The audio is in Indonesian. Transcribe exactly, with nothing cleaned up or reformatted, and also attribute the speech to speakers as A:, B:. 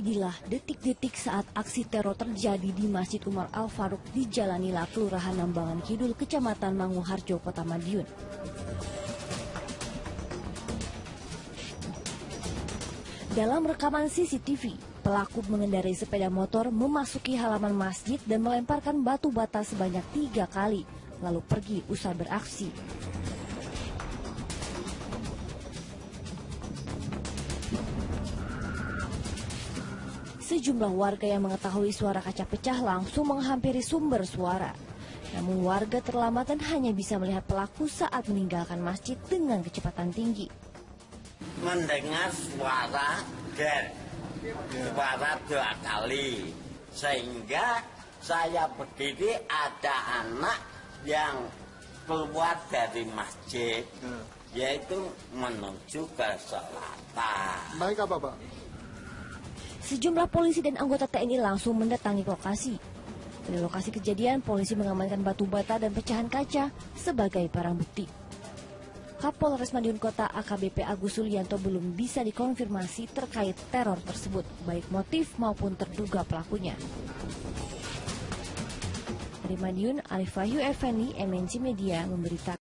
A: Inilah detik-detik saat aksi teror terjadi di Masjid Umar Al-Faruq di Jalan Nila, Kelurahan Nambangan Kidul, Kecamatan Manguharjo, Kota Madiun. Dalam rekaman C C T V, pelaku mengendarai sepeda motor memasuki halaman masjid dan melemparkan batu bata sebanyak tiga kali, lalu pergi usai beraksi. Sejumlah warga yang mengetahui suara kaca pecah langsung menghampiri sumber suara. Namun warga terlambat dan hanya bisa melihat pelaku saat meninggalkan masjid dengan kecepatan tinggi.
B: Mendengar suara der, suara dua kali, sehingga saya berdiri, ada anak yang keluar dari masjid, hmm. yaitu menuju ke selatan.
C: Naik apa, Pak?
A: Sejumlah polisi dan anggota T N I langsung mendatangi lokasi. Dari lokasi kejadian, polisi mengamankan batu bata dan pecahan kaca sebagai barang bukti. Kapolres Madiun Kota A K B P Agus Sulianto belum bisa dikonfirmasi terkait teror tersebut, baik motif maupun terduga pelakunya. Dari Madiun, Arif Wahyu Effendi, M N C Media memberitakan.